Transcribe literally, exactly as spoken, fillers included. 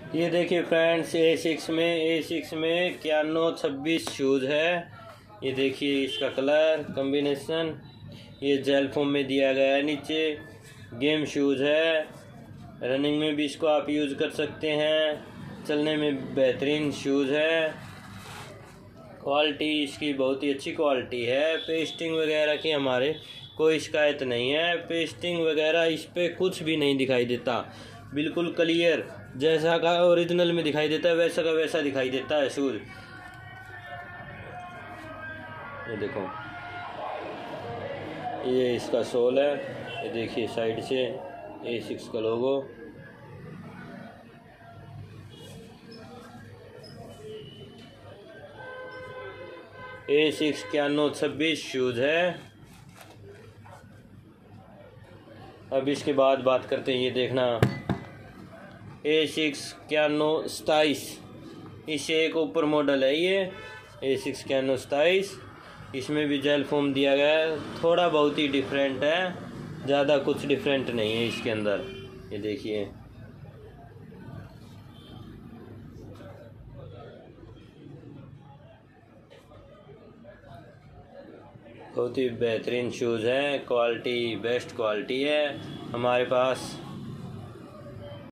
ये देखिए फ्रेंड्स, ए सिक्स में ए सिक्स में इक्यानवे छब्बीस शूज़ है। ये देखिए इसका कलर कॉम्बिनेशन, ये जेल फोम में दिया गया है। नीचे गेम शूज़ है, रनिंग में भी इसको आप यूज़ कर सकते हैं, चलने में बेहतरीन शूज़ है। क्वालिटी इसकी बहुत ही अच्छी क्वालिटी है। पेस्टिंग वगैरह की हमारे कोई शिकायत नहीं है। पेस्टिंग वगैरह इस पर कुछ भी नहीं दिखाई देता, बिल्कुल क्लियर जैसा का ओरिजिनल में दिखाई देता है वैसा का वैसा दिखाई देता है शूज़। ये देखो, ये इसका सोल है। ये देखिए साइड से ए सिक्स का लोगो। ए सिक्स इक्यानवे छब्बीस शूज़ है। अब इसके बाद बात करते हैं, ये देखना ए सिक्स इक्यानवे सताईस, इससे एक ऊपर मॉडल है ये ए सिक्स इक्यानवे सताईस। इसमें भी जेल फोम दिया गया है, थोड़ा बहुत ही डिफरेंट है, ज़्यादा कुछ डिफरेंट नहीं है इसके अंदर। ये देखिए, बहुत ही बेहतरीन शूज़ है, क्वालिटी बेस्ट क्वालिटी है हमारे पास।